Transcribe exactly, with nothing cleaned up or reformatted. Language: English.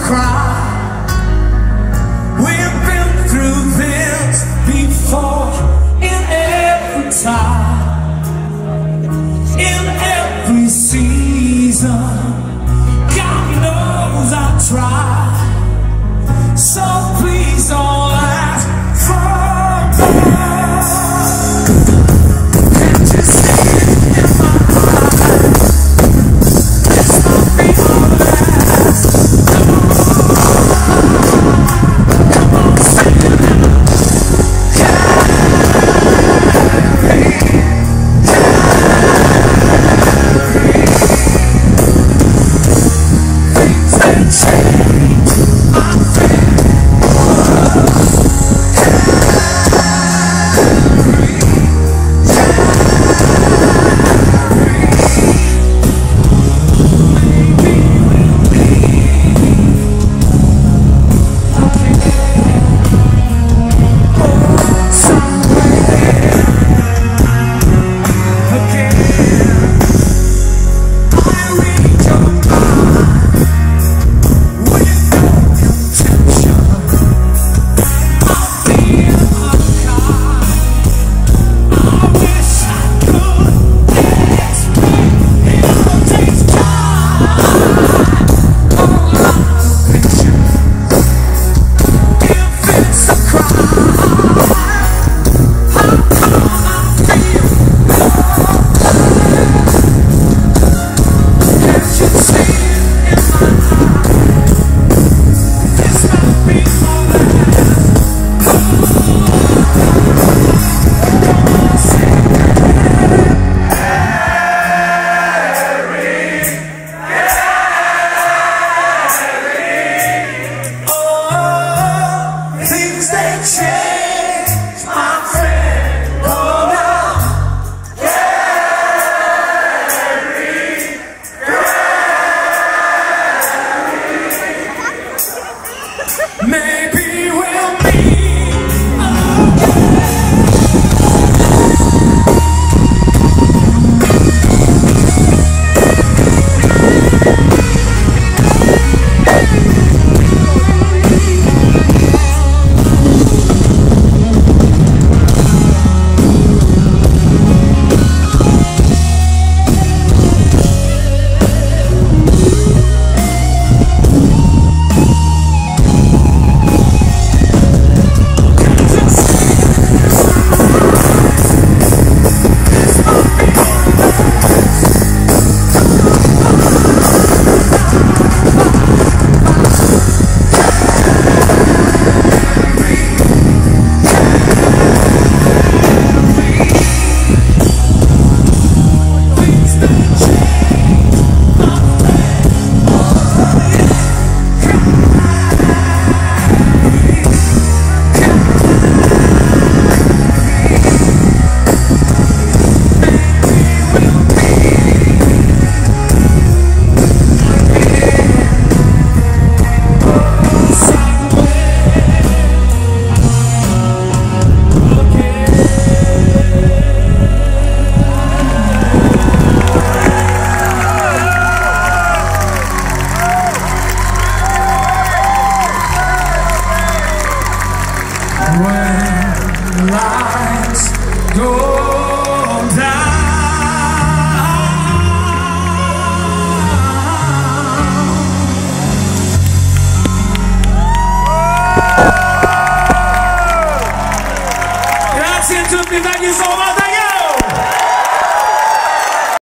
cry. We've been through this before, in every time, in every season. God knows I try, so please don't ask for more. Can't you see it in my eyes? This might be our last. Come on, sing it out. Carry, carry. Things that change, my friend. Maybe we'll meet when lights go down. Grazie a tutti, thank you so much.